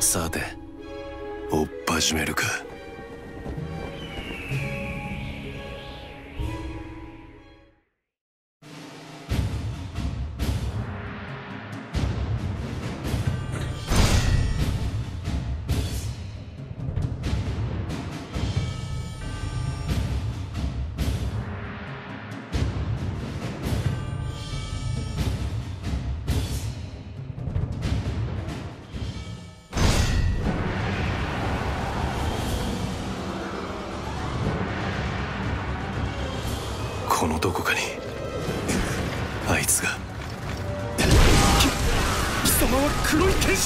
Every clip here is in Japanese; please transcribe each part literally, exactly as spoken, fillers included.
さて追っ始めるか。このどこかにあいつが。 貴様は黒い剣士。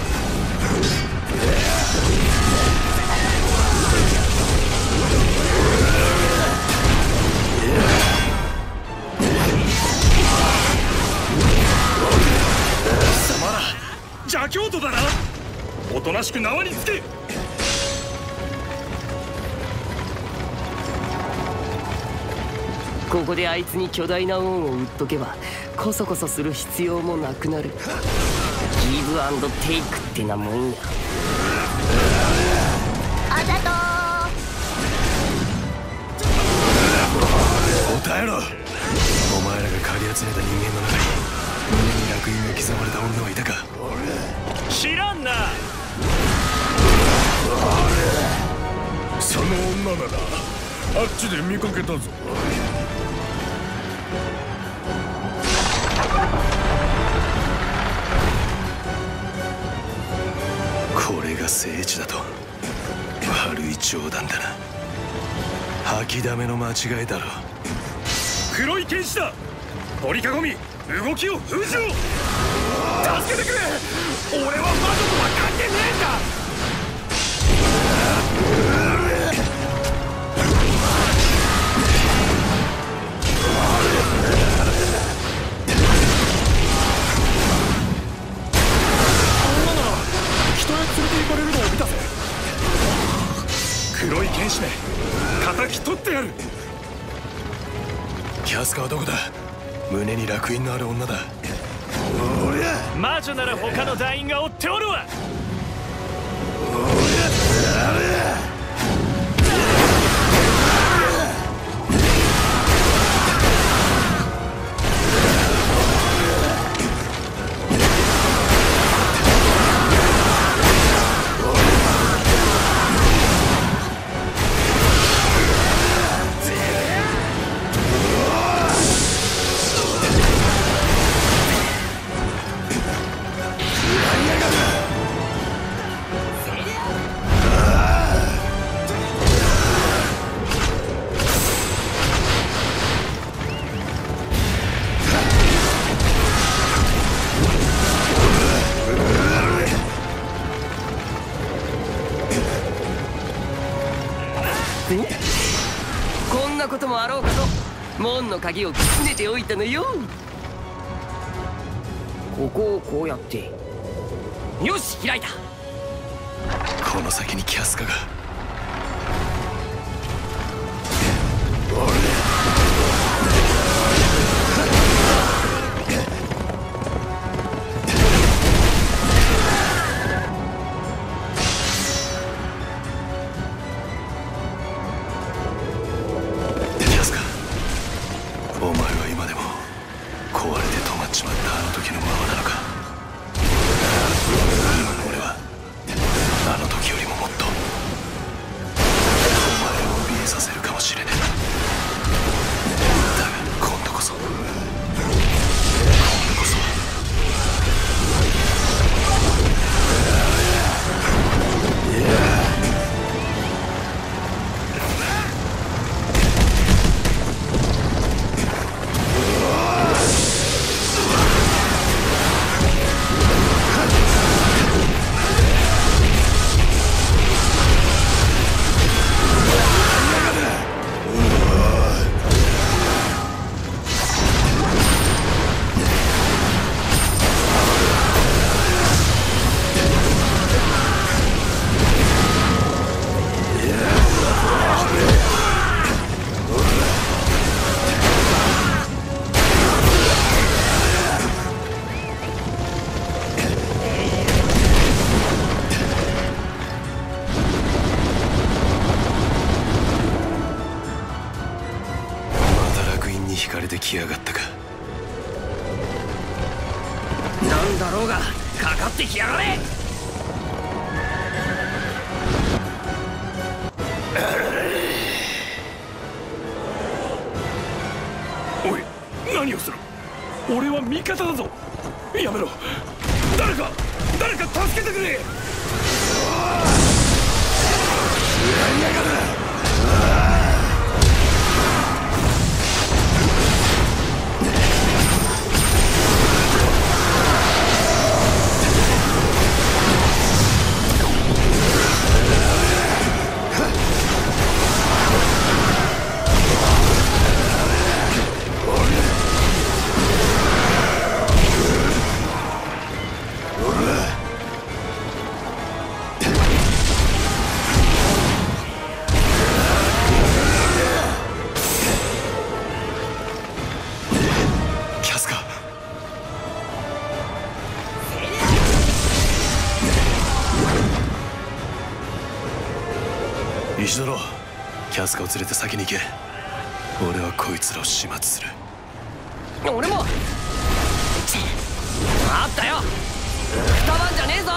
貴様ら邪教徒だな。おとなしく縄につけ。 ここであいつに巨大な恩を売っとけばコソコソする必要もなくなる。ギブアンドテイクってなもんや。 あざとー答えろ。お前らが狩り集めた人間の中に胸に烙印が刻まれた女はいたか。 知らんな。 その女ならあっちで見かけたぞ。 これが聖地だと。悪い冗談だな。吐きだめの間違いだろ。 黒い剣士だ。取り囲み動きを封じろ。助けてくれ。俺は魔女とは関係ねえんだ。黒い剣士め、敵取ってやる。 キャスカはどこだ。胸に烙印のある女だ。 魔女なら他の団員が追っておるわ。 こんなこともあろうかと門の鍵をくすねておいたのよ。ここをこうやって。よし、開いた。 この先にキャスカが。お前は今でも壊れて止まっちまったあの時のままなのか。今の俺はあの時よりももっとお前を怯えさせるかもしれねえ。 なんだろうがかかってきやがれ。 おい、何をする。俺は味方だぞ。やめろ。誰か誰か助けてくれ。石ドロ、キャスカを連れて先に行け。俺はこいつらを始末する。 俺も。あったよ、二晩じゃねえぞ。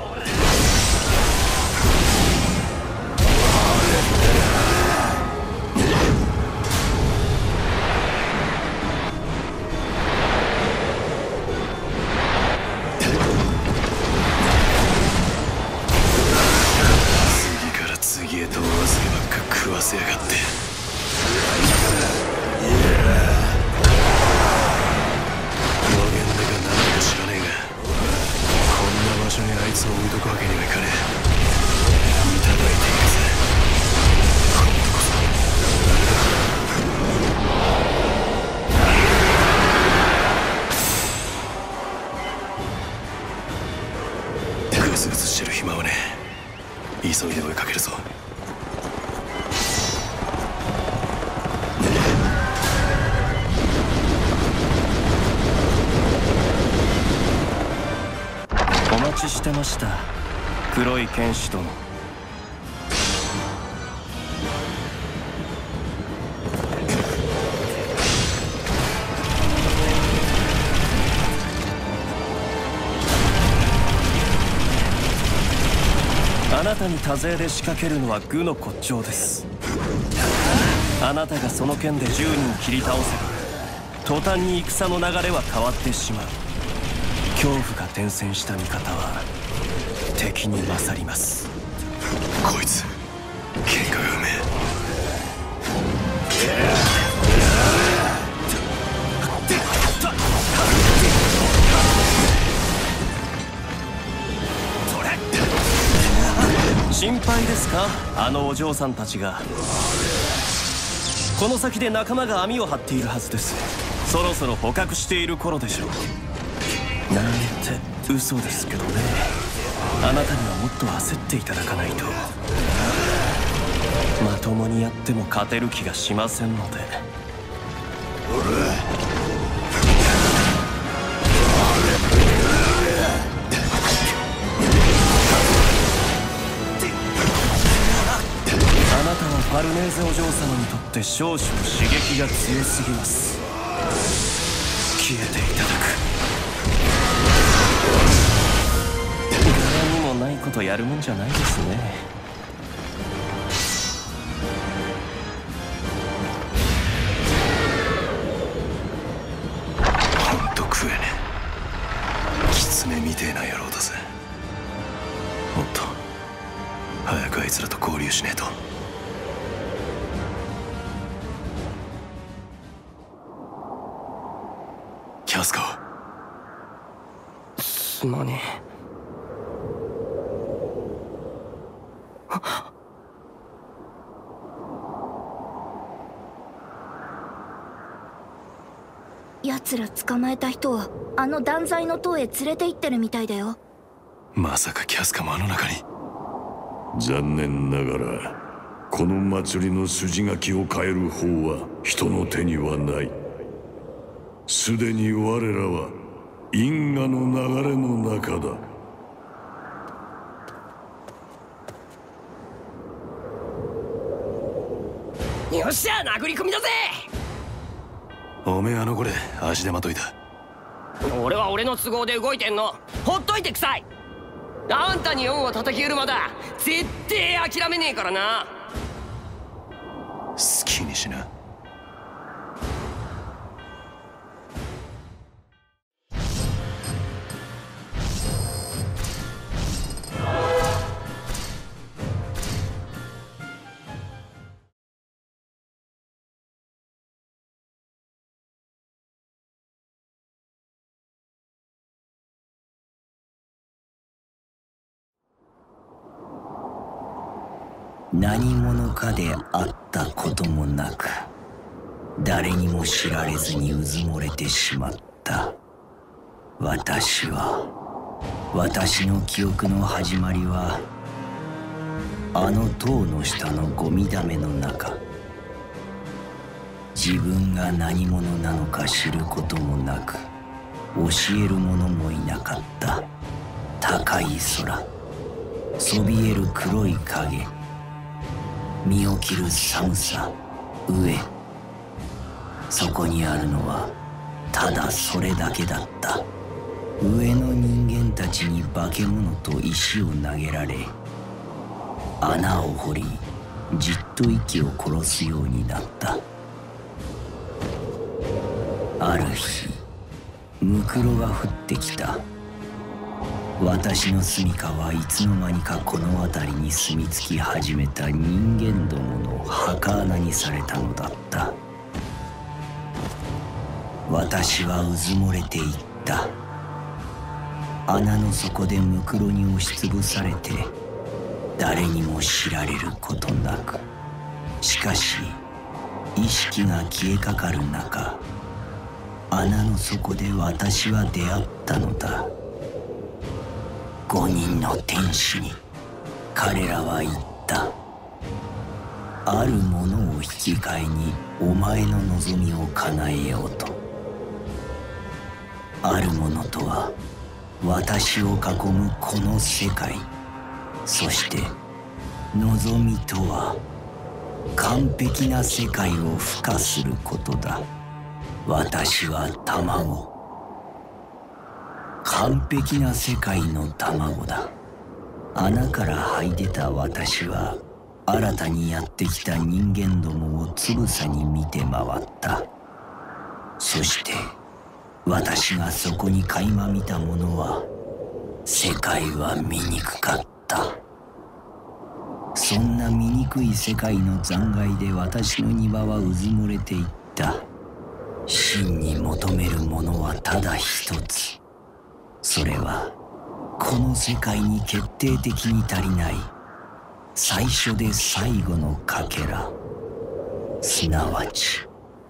次へとお忘ればっか食わせやがって。予言だか何だか知らねえが、こんな場所にあいつを置いとくわけにはいかねえ。いただいているぜ、今度こそ。グズグズしてる暇はねえ。急いで追いかけるぞ。 お待ちしてました、黒い剣士殿。あなたに多勢で仕掛けるのは愚の骨頂です。あなたがその剣でじゅうにん切り倒せば途端に戦の流れは変わってしまう。恐怖が伝染した味方は敵に勝ります。 こいつ喧嘩がうめえ。 心配ですか、あのお嬢さんたちが。この先で仲間が網を張っているはずです。そろそろ捕獲している頃でしょう。なんて嘘ですけどね。あなたにはもっと焦っていただかないと。まともにやっても勝てる気がしませんので。あなたはファルネーゼお嬢様にとって少々刺激が強すぎます。消えていただく。柄にもないことやるもんじゃないですね。 ほんと食えねえ。狐みてえな野郎だぜ。もっと早くあいつらと合流しねえと。キャスカ、 すまねえ。 奴ら捕まえた人をあの断罪の塔へ連れて行ってるみたいだよ。 まさかキャスカもあの中に。 残念ながらこの祭りの筋書きを変える方は人の手にはない。すでに我らは因果の流れの中だ。 よっしゃ、殴り込みだぜ。 おめえあの子で足手まといだ。 俺は俺の都合で動いてんの。ほっといてくさい。あんたに恩を叩き売るまだ絶対諦めねえからな。 好きにしな。 何者かであったこともなく、誰にも知られずにうずもれてしまった私は、私の記憶の始まりはあの塔の下のゴミ溜めの中。自分が何者なのか知ることもなく、教える者もいなかった。高い空、そびえる黒い影、身を切る寒さ、飢え。そこにあるのはただそれだけだった。上の人間たちに化け物と石を投げられ、穴を掘りじっと息を殺すようになった。ある日、ムクロが降ってきた。私の住処はいつの間にかこの辺りに住み着き始めた人間どもの墓穴にされたのだった。私はうずもれていった。穴の底でムクロに押しつぶされて、誰にも知られることなく。しかし意識が消えかかる中、穴の底で私は出会ったのだ。五人の天使に彼らは言った。あるものを引き換えにお前の望みを叶えようと。あるものとは私を囲むこの世界。そして望みとは完璧な世界を孵化することだ。私は卵、完璧な世界の卵だ。穴から這い出た私は、新たにやってきた人間どもをつぶさに見て回った。そして私がそこに垣間見たものは、世界は醜かった。そんな醜い世界の残骸で私の庭はうずもれていった。真に求めるものはただ一つ。それはこの世界に決定的に足りない最初で最後のかけら、すなわち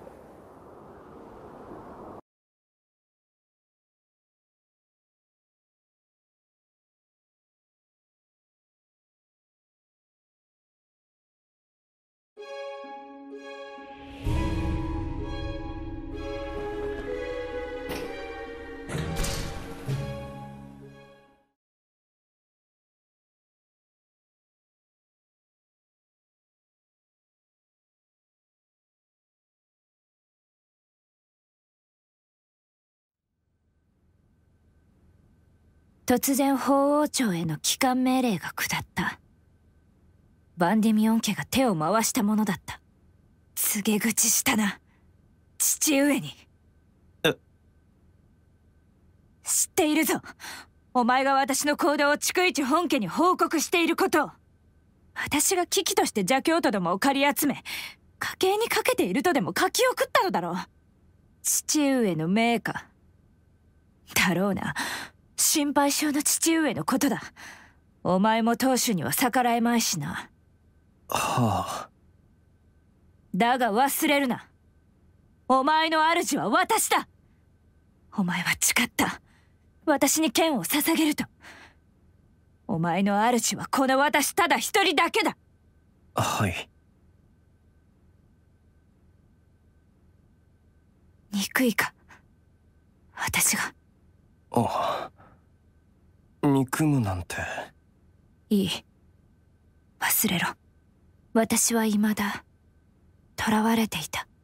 突然法王朝への帰還命令が下った。バンディミオン家が手を回したものだった。告げ口したな、父上に。 え？ 知っているぞ、お前が私の行動を逐一本家に報告していることを。私が危機として邪教徒どもを借り集め、家計にかけているとでも書き送ったのだろう。父上の命か。だろうな。心配性の父上のことだ。お前も当主には逆らえまいしな。 はあ。 だが忘れるな、お前の主は私だ。お前は誓った、私に剣を捧げると。お前の主はこの私ただ一人だけだ。 はい。 憎いか、私が。 ああ、憎むなんて。 いい、忘れろ。私は未だ囚われていた。